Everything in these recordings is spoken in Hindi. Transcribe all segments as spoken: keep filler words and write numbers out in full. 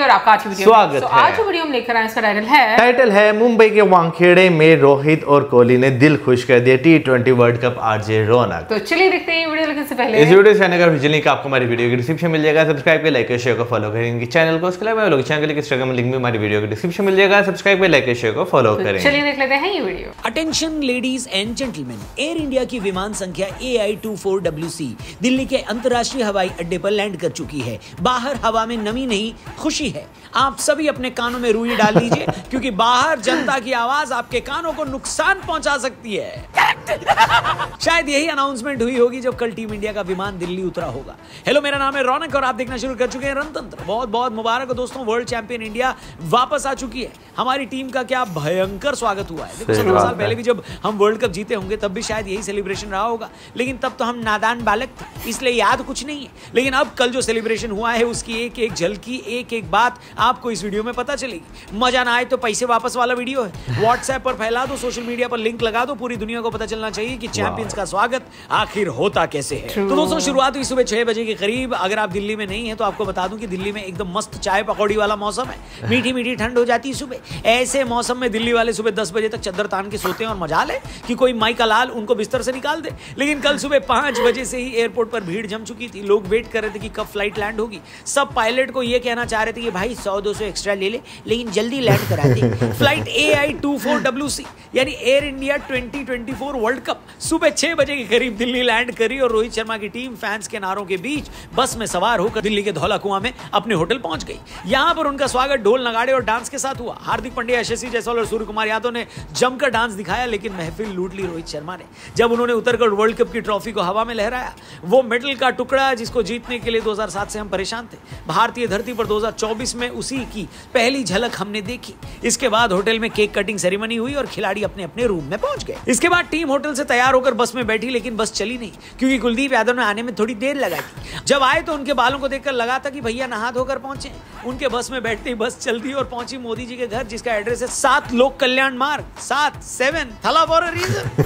और आपका आज की वीडियो स्वागत so, है। आज की वीडियो हम लेकर आए, इसका टाइटल है टाइटल है मुंबई के वानखेड़े में रोहित और कोहली ने दिल खुश कर दिया T twenty world cup RJ Raunak. तो चलिए देखते हैं वीडियो लेकिन से पहले इस वीडियो से अगर लिंक आपको हमारी वीडियो के डिस्क्रिप्शन मिल जाएगा, सब्सक्राइब कर लाइक शेयर को फॉलो करें इनकी चैनल को। उसके अलावा लोग चैनल के इंस्टाग्राम में लिंक भी हमारी वीडियो के डिस्क्रिप्शन मिल जाएगा, सब्सक्राइब कर लाइक शेयर को फॉलो करें। चलिए देख लेते हैं ये video. Attention ladies and gentleman, air India की विमान संख्या A I two four W C Delhi के अंतर्राष्ट्रीय हवाई अड्डे पर लैंड कर चुकी है। बाहर हवा में नमी नहीं, खुशी है। आप सभी अपने कानों में रुई डाल लीजिए क्योंकि बाहर जनता की आवाज आपके कानों को नुकसान पहुंचा सकती है। शायद यही अनाउंसमेंट हुई होगी जब कल टीम इंडिया का विमान दिल्ली उतरा होगा। हेलो, मेरा नाम है रौनक और आप देखना शुरू कर चुके हैं रणतंत्र। बहुत बहुत मुबारक हो दोस्तों, वर्ल्ड चैंपियन इंडिया वापस आ चुकी है। हमारी टीम का क्या भयंकर स्वागत हुआ है। देखो, सत्रह साल पहले भी जब हम वर्ल्ड कप जीते होंगे तब भी शायद यही सेलिब्रेशन रहा होगा, लेकिन तब तो हम नादान बालक थे, इसलिए याद कुछ नहीं है। लेकिन अब कल जो सेलिब्रेशन हुआ है उसकी एक एक झलकी, एक एक बात आपको इस वीडियो में पता चलेगी। मजा ना आए तो पैसे वापस वाला वीडियो है, व्हाट्सएप पर फैला दो, सोशल मीडिया पर लिंक लगा दो, पूरी दुनिया को पता चलना चाहिए कि चैंपियंस का स्वागत आखिर होता कैसे है। तो दोस्तों, शुरुआत हुई सुबह छह बजे के करीब। अगर आप दिल्ली में नहीं है तो आपको बता दूं कि दिल्ली में एकदम मस्त चाय पकौड़ी वाला मौसम है। मीठी मीठी ठंड हो जाती है सुबह। ऐसे मौसम में दिल्ली वाले सुबह दस बजे तक चद्दर तान के सोते हैं और मजा ले कि कोई माई का लाल उनको बिस्तर से निकाल दे। लेकिन कल सुबह पांच बजे से ही एयरपोर्ट पर भीड़ जम चुकी थी। लोग वेट कर रहे थे कि कब फ्लाइट लैंड होगी। सब पायलट को यह कहना चाह रहे थे कि भाई सौ दो सौ एक्स्ट्रा ले ले, लेकिन जल्दी लैंड करा दे। Flight A I two four W C यानी air India twenty twenty four world cup सुबह छह बजे के करीब दिल्ली लैंड करी और रोहित शर्मा की टीम फैंस के नारों के बीच बस में सवार होकर दिल्ली के धौला कुआं में अपने होटल पहुंच गई। यहां पर उनका स्वागत ढोल नगाड़े और डांस के साथ हुआ। हार्दिक पांड्या, यशस्वी जायसवाल और सूर्य कुमार यादव ने जमकर डांस दिखाया, लेकिन महफिल लूट ली रोहित शर्मा ने जब उन्होंने उतरकर वर्ल्ड कप की ट्रॉफी को हवा में लहराया। वो मेडल का टुकड़ा जिसको जीतने के लिए दो हज़ार सात से हम परेशान थे, भारतीय धरती पर दो हज़ार चौबीस में उसी की पहली झलक हमने देखी। इसके बाद होटल में केक कटिंग सेरेमनी हुई और खिलाड़ी अपने अपने रूम में पहुंच गए। इसके बाद टीम होटल से तैयार होकर बस में बैठी, लेकिन बस चली नहीं क्योंकि कुलदीप यादव ने आने में थोड़ी देर लगा दी। जब आए तो उनके बालों को देखकर लगा था कि भैया नहा धोकर पहुंचे। उनके बस में बैठते ही बस चलती और पहुंची मोदी जी के घर, जिसका एड्रेस है सात लोक कल्याण मार्ग, सात सेवन थला फॉर अ रीजन।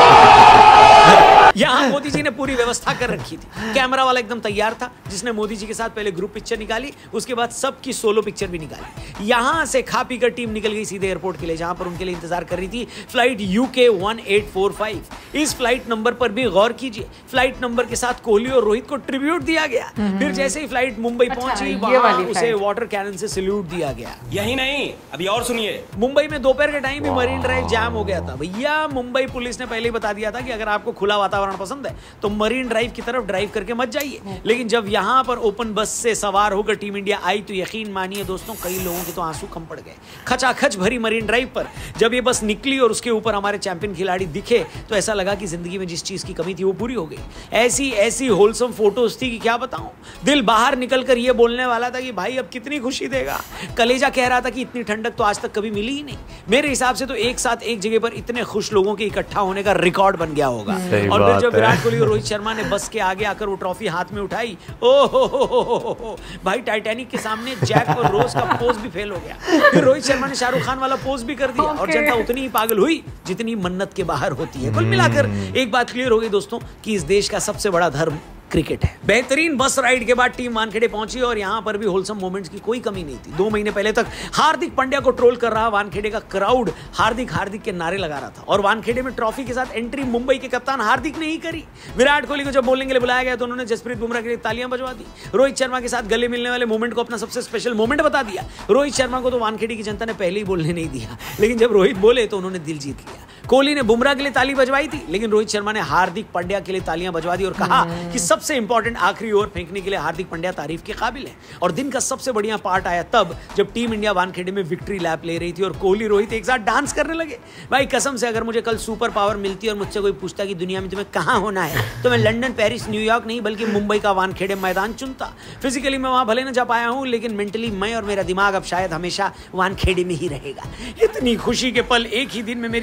यहाँ मोदी जी ने पूरी व्यवस्था कर रखी थी। कैमरा वाला एकदम तैयार था जिसने मोदी जी के साथ पहले ग्रुप पिक्चर निकाली, उसके बाद सबकी सोलो पिक्चर भी निकाली। यहाँ से खा पी कर टीम निकल गई सीधे एयरपोर्ट के लिए, जहां पर उनके लिए इंतजार कर रही थी flight U K one eight four five. इस फ्लाइट नंबर पर भी गौर कीजिए, फ्लाइट नंबर के साथ कोहली और रोहित को ट्रिब्यूट दिया गया। फिर जैसे ही फ्लाइट मुंबई अच्छा, पहुंची, वहां उसे वाटर कैनन से सैल्यूट दिया गया। यही नहीं, अभी और सुनिए। मुंबई में दोपहर के टाइम भी मरीन ड्राइव जाम हो गया था। भैया, मुंबई पुलिस ने पहले ही बता दिया था कि अगर आपको खुला वातावरण पसंद है तो मरीन ड्राइव की तरफ ड्राइव करके मत जाइए। लेकिन जब यहां पर ओपन बस से सवार होकर टीम इंडिया आई तो यकीन मानिए दोस्तों, कई लोगों के तो आंसू कम पड़ गए। खचाखच भरी मरीन ड्राइव पर जब ये बस निकली और उसके ऊपर हमारे चैंपियन खिलाड़ी दिखे तो ऐसा लगा कि जिंदगी में जिस चीज की कमी थी वो पूरी हो गई। ऐसी ऐसी होलसम फोटोज थी कि क्या बताऊं, दिल बाहर निकलकर ये बोलने वाला था कि भाई अब कितनी खुशी देगा। कलेजा कह रहा था कि इतनी ठंडक तो आज तक कभी मिली ही नहीं। मेरे हिसाब से तो एक साथ एक जगह पर इतने खुश लोगों के इकट्ठा होने का रिकॉर्ड बन गया होगा। और फिर जब विराट कोहली और रोहित शर्मा ने बस के आगे आकर वो ट्रॉफी हाथ में उठाई, ओ हो हो हो हो हो भाई, टाइटैनिक के सामने जैक और रोज का पोज भी फेल हो गया। फिर रोहित शर्मा ने शाहरुख खान वाला पोज भी कर दिया और जनता उतनी ही पागल हुई जितनी मन्नत के बाहर होती है। कुल मिलाकर एक बात क्लियर हो गई दोस्तों कि इस देश का सबसे बड़ा धर्म क्रिकेट है। बेहतरीन बस राइड के बाद टीम वानखेड़े पहुंची और यहां पर भी होलसम मोमेंट्स की कोई कमी नहीं थी। दो महीने पहले तक हार्दिक पांड्या को ट्रोल कर रहा वानखेड़े का क्राउड हार्दिक हार्दिक के नारे लगा रहा था और वानखेड़े में ट्रॉफी के साथ एंट्री मुंबई के कप्तान हार्दिक ने ही करी। विराट कोहली को जब बोलने के लिए बुलाया गया तो उन्होंने जसप्रीत बुमराह के लिए तालियां बजवा दी। रोहित शर्मा के साथ गले मिलने वाले मोमेंट को अपना सबसे स्पेशल मोमेंट बता दिया। रोहित शर्मा को तो वानखेड़े की जनता ने पहले ही बोलने नहीं दिया, लेकिन जब रोहित बोले तो उन्होंने दिल जीत लिया। कोहली ने बुमराह के लिए ताली बजवाई थी, लेकिन रोहित शर्मा ने हार्दिक पांड्या के लिए तालियां बजवा दी और कहा कि सबसे इंपॉर्टेंट आखिरी ओवर फेंकने के लिए हार्दिक पांड्या तारीफ के काबिल है। और दिन का सबसे बढ़िया पार्ट आया तब जब टीम इंडिया वानखेड़े में विक्ट्री लैप ले रही थी और कोहली रोहित एक साथ डांस करने लगे। भाई कसम से, अगर मुझे कल सुपर पावर मिलती और मुझसे कोई पूछता कि दुनिया में तुम्हें कहां होना है तो मैं लंदन, पेरिस, न्यूयॉर्क नहीं बल्कि मुंबई का वानखेड़े मैदान चुनता। फिजिकली मैं वहां भले न जा पाया हूं, लेकिन मेंटली मैं और मेरा दिमाग अब शायद हमेशा वानखेड़े में ही रहेगा। इतनी खुशी के पल एक ही दिन में मेरी जिंदगी में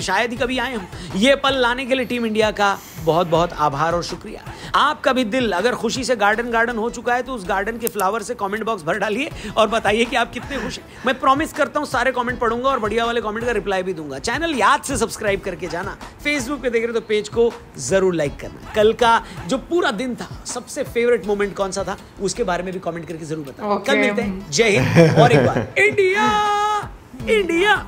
शायद ही कभी आए हों। ये पल लाने के लिए टीम इंडिया का बहुत बहुत आभार और शुक्रिया। आपका भी दिल अगर खुशी से गार्डन गार्डन हो चुका है तो उस गार्डन के फ्लावर से कमेंट बॉक्स भर डालिए और बताइए कि आप कितने खुश हैं। मैं प्रॉमिस करता हूं सारे कमेंट पढ़ूंगा और बढ़िया वाले कमेंट का रिप्लाई भी दूंगा। चैनल याद से सब्सक्राइब करके जाना। फेसबुक पे देख रहे हो तो पेज को जरूर लाइक करना। कल का जो पूरा दिन था सबसे फेवरेट मोमेंट कौन सा था उसके बारे में भी कमेंट करके जरूर बताना। Okay. कल मिलते हैं। जय हिंद। और एक बार इंडिया इंडिया।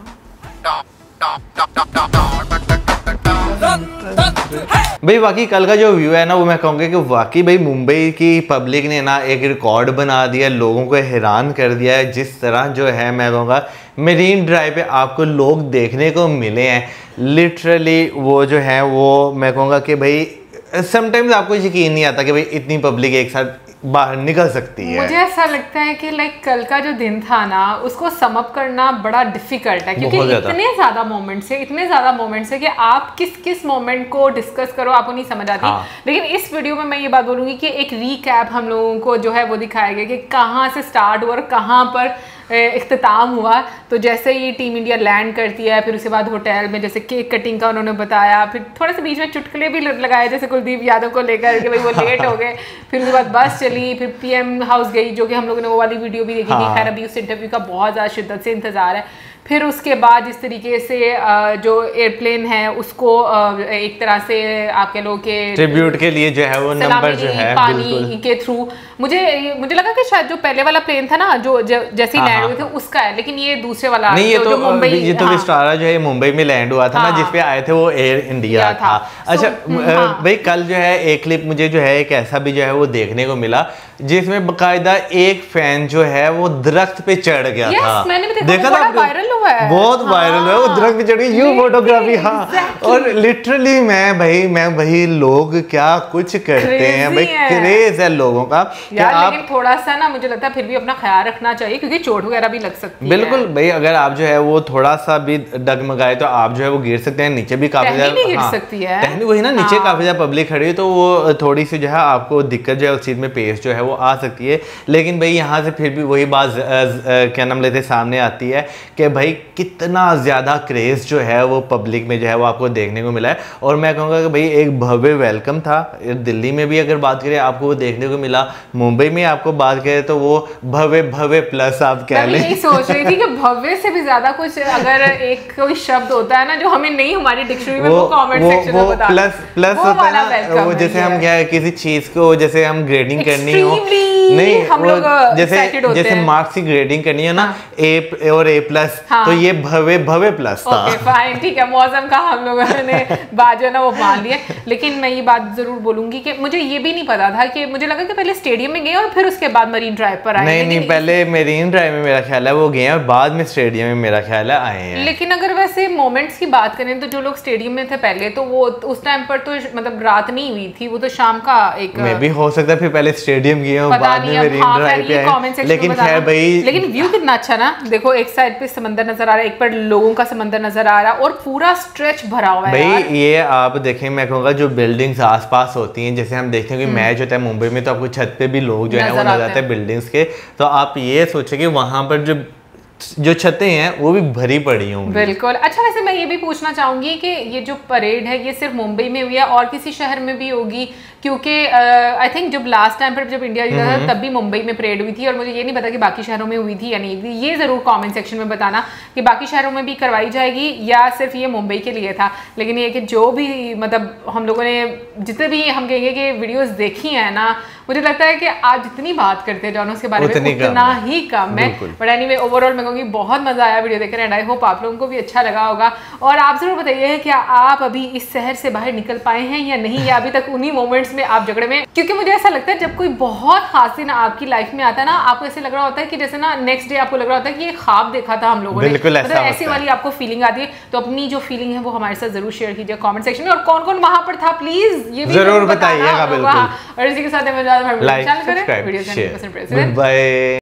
भाई वाकई कल का जो व्यू है ना वो मैं कहूँगा कि वाकई भाई मुंबई की पब्लिक ने ना एक रिकॉर्ड बना दिया, लोगों को हैरान कर दिया है। जिस तरह जो है मैं कहूँगा मरीन ड्राइव पे आपको लोग देखने को मिले हैं, लिटरली वो जो है वो मैं कहूँगा कि भाई समटाइम्स आपको यकीन नहीं आता कि भाई इतनी पब्लिक एक साथ बाहर निकल सकती है। मुझे ऐसा लगता है कि लाइक कल का जो दिन था ना उसको सम अप करना बड़ा डिफिकल्ट है, क्योंकि इतने ज्यादा मोमेंट्स है इतने ज्यादा मोमेंट्स है कि आप किस किस मोमेंट को डिस्कस करो आपको नहीं समझ आती। हाँ। लेकिन इस वीडियो में मैं ये बात बोलूंगी कि एक रीकैप हम लोगों को जो है वो दिखाया गया कि कहाँ से स्टार्ट हुआ और कहाँ पर इख्तिताम हुआ। तो जैसे ही टीम इंडिया लैंड करती है फिर उसके बाद होटल में जैसे केक कटिंग का उन्होंने बताया, फिर थोड़ा सा बीच में चुटकुले भी लगाए जैसे कुलदीप यादव को लेकर कि भाई वो लेट हो गए। फिर उसके बाद बस चली, फिर पीएम हाउस गई जो कि हम लोगों ने वो वाली वीडियो भी देखी। हाँ। खैर अभी उस इंटरव्यू का बहुत ज़्यादा शिद्दत से इंतजार है। फिर उसके बाद जिस तरीके से जो एयरप्लेन है उसको एक तरह से आप कह लो कि ट्रिब्यूट के लिए जो है वो नंबर जो है पानी के थ्रू मुझे मुझे लगा कि शायद जो पहले वाला प्लेन था ना जो जैसे ही लैंड हुए थे उसका है, लेकिन ये दूसरे वाला नहीं, ये जो, तो जो मुंबई ये तो विस्टारा जो है मुंबई में लैंड हुआ था ना, जिसपे आए थे वो एयर इंडिया था। अच्छा भाई कल जो है एक क्लिप मुझे जो है एक ऐसा भी जो है वो देखने को मिला जिसमें बकायदा एक फैन जो है वो दरख्त पे चढ़ गया yes, था। मैंने भी देखा, देखा था वायरल हुआ है, बहुत वायरल हुआ है वो दरख्त पे चढ़ गई यू फोटोग्राफी। हाँ और लिटरली मैं भाई मैं भाई लोग क्या कुछ करते हैं भाई, क्रेज है लोगों का यार। लेकिन थोड़ा सा ना मुझे लगता है फिर भी अपना ख्याल रखना चाहिए क्योंकि चोट वगैरह भी लग सकती है। बिल्कुल भाई अगर आप जो है वो थोड़ा सा भी डगमगाए तो आप जो है वो गिर सकते हैं, नीचे भी काफी ज्यादा गिर सकती है। टहनी वही ना नीचे काफी ज्यादा पब्लिक खड़ी है तो वो थोड़ी सी जो है आपको दिक्कत जो है उस चीज में पेश जो है वो आ सकती है। लेकिन भाई यहाँ से फिर भी वही बात क्या नाम लेते सामने आती है कि भाई कितना ज्यादा क्रेज जो है वो पब्लिक में जो है वो आपको देखने को मिला है। और मैं कहूँगा कि भाई एक भव्य वेलकम था। दिल्ली में भी अगर बात करें आपको वो देखने को मिला, मुंबई में आपको बात करें तो वो भव्य भव्य प्लस आप कह लें। मैं सोच रही थी कि भव्य से भी ज्यादा कुछ अगर एक कोई शब्द होता है ना जो हमें नहीं हमारी डिक्शनरी में वो कमेंट सेक्शन में बता प्लस प्लस होता है ना वो जैसे हम क्या किसी चीज को जैसे हम ग्रेडिंग करनी हो नहीं हम लोग जैसे जैसे मार्क्स की ग्रेडिंग करनी है ना ए और ए प्लस तो ये भव्य भव्य प्लस था। ओके फाइन ठीक है, मौसम का हम लोगों ने बात जो है ना वो मान लिया। लेकिन मैं ये बात जरूर बोलूंगी कि मुझे ये भी नहीं पता था कि मुझे लगा कि पहले स्टेडियम में गए और फिर उसके बाद मरीन ड्राइव पर आए। नहीं नहीं पहले मरीन ड्राइव में मेरा ख्याल है वो गए और बाद में स्टेडियम में मेरा ख्याल है आए हैं। लेकिन अगर वैसे मोमेंट्स की बात करें तो जो लोग स्टेडियम में थे पहले तो वो उस टाइम पर तो मतलब रात नहीं हुई थी, वो तो शाम का एक मे भी हो सकता है फिर पहले स्टेडियम गए और बाद में मरीन ड्राइव पे आए। लेकिन खैर भाई लेकिन व्यू कितना अच्छा ना, देखो एक साइड पे समंदर नजर आ रहा है, एक पर लोगों का समंदर नजर आ रहा है और पूरा स्ट्रेच भरा हुआ है भाई। ये आप देखें मैं कहूँगा जो बिल्डिंग्स आसपास होती हैं जैसे हम देखते हैं कि मैच होता है मुंबई में तो आपको छत पे भी लोग जो है वो नजर आते हैं बिल्डिंग्स के। तो आप ये सोचे कि वहां पर जो जो छतें हैं वो भी भरी पड़ी होंगी। बिल्कुल। अच्छा वैसे मैं ये भी पूछना चाहूंगी कि ये जो परेड है ये सिर्फ मुंबई में हुई है और किसी शहर में भी होगी? क्योंकि आई uh, थिंक जब लास्ट टाइम पर जब इंडिया जीता था तब भी मुंबई में परेड हुई थी और मुझे ये नहीं पता कि बाकी शहरों में हुई थी या नहीं हुई। ये जरूर कमेंट सेक्शन में बताना कि बाकी शहरों में भी करवाई जाएगी या सिर्फ ये मुंबई के लिए था। लेकिन ये कि जो भी मतलब हम लोगों ने जितने भी हम कहेंगे कि वीडियोस देखी है ना, मुझे लगता है कि आप जितनी बात करते जाओ उसके बारे में उतना ही कम है। बट एनीवे ओवरऑल मैं कहूँगी बहुत मजा आया वीडियो देखकर एंड आई होप आप लोगों को भी अच्छा लगा होगा। और आप जरूर बताइए क्या आप अभी इस शहर से बाहर निकल पाए हैं या नहीं, या अभी तक उन्हीं मोमेंट्स में आप झगड़े में। क्योंकि मुझे ऐसा लगता है जब कोई बहुत खास दिन आपकी लाइफ में आता है ना, आपको ऐसे लग रहा होता है कि जैसे ना नेक्स्ट डे आपको लग रहा होता है कि ये ख्वाब देखा था हम लोगों ने, मतलब ऐसी वाली आपको फीलिंग आती है। तो अपनी जो फीलिंग है वो हमारे साथ जरूर शेयर कीजिए कमेंट सेक्शन में और कौन कौन वहां पर था प्लीज ये भी जरूर बताइएगा। और इसी के साथ like subscribe share, good bye.